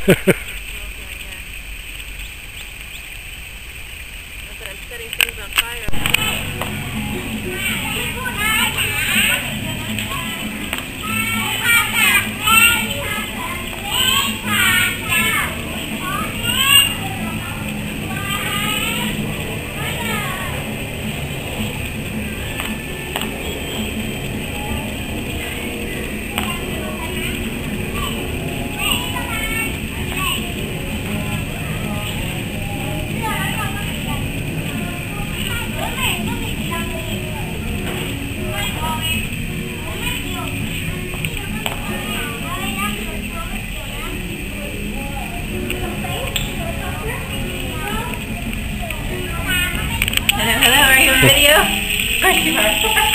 I'm setting things on fire. Hello, are you on video? Of course you are.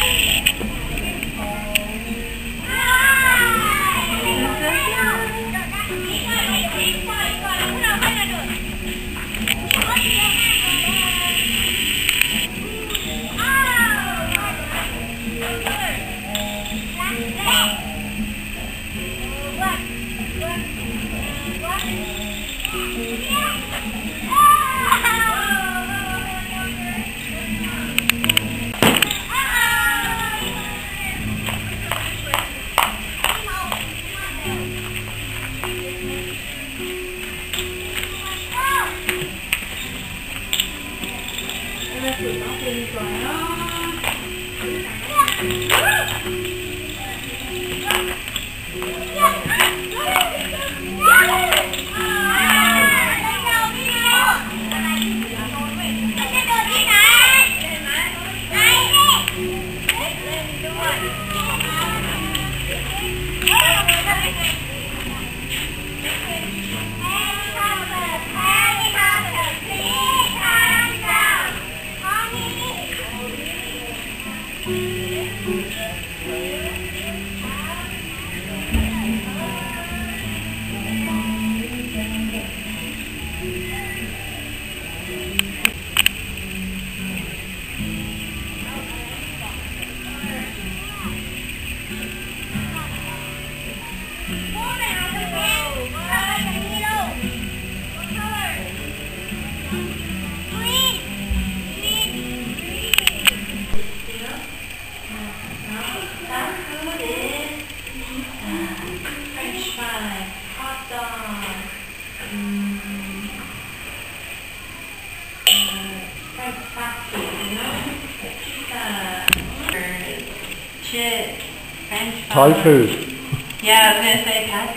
Shit. French fries. Thai food. Yeah, I was going to say pad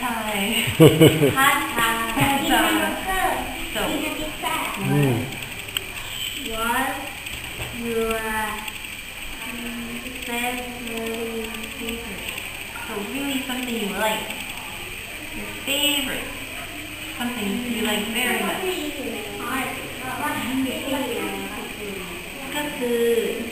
thai. Pad thai. So. What's your favorite? So really something you like. Your favorite. Something you like very much. ก็คือ